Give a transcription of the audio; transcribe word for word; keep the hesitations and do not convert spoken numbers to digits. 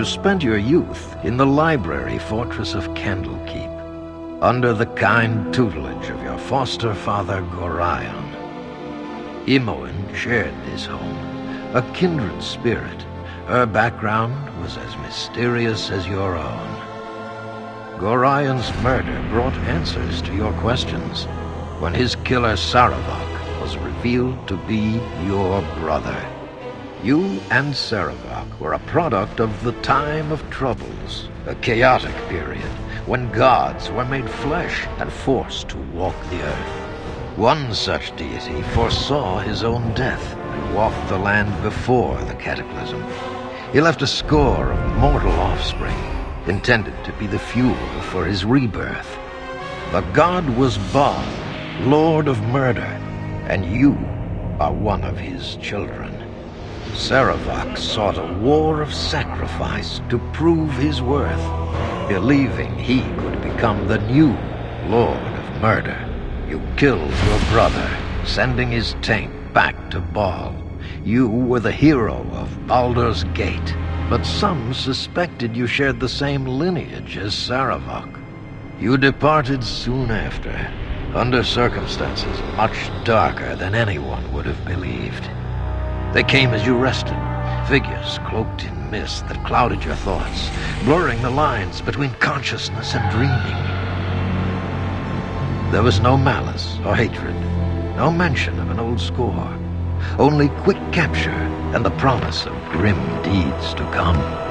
spent your youth in the library fortress of Candlekeep, under the kind tutelage of your foster father Gorion. Imoen shared this home, a kindred spirit. Her background was as mysterious as your own. Gorion's murder brought answers to your questions when his killer Saravok was revealed to be your brother. You and Saravok were a product of the Time of Troubles, a chaotic period when gods were made flesh and forced to walk the earth. One such deity foresaw his own death and walked the land before the cataclysm. He left a score of mortal offspring, intended to be the fuel for his rebirth. The god was Baldur, Lord of Murder, and you are one of his children. Saravok sought a war of sacrifice to prove his worth, believing he could become the new Lord of Murder. You killed your brother, sending his taint back to Baal. You were the hero of Baldur's Gate, but some suspected you shared the same lineage as Saravok. You departed soon after, under circumstances much darker than anyone would have believed. They came as you rested, figures cloaked in mist that clouded your thoughts, blurring the lines between consciousness and dreaming. There was no malice or hatred, no mention of an old score, only quick capture and the promise of grim deeds to come.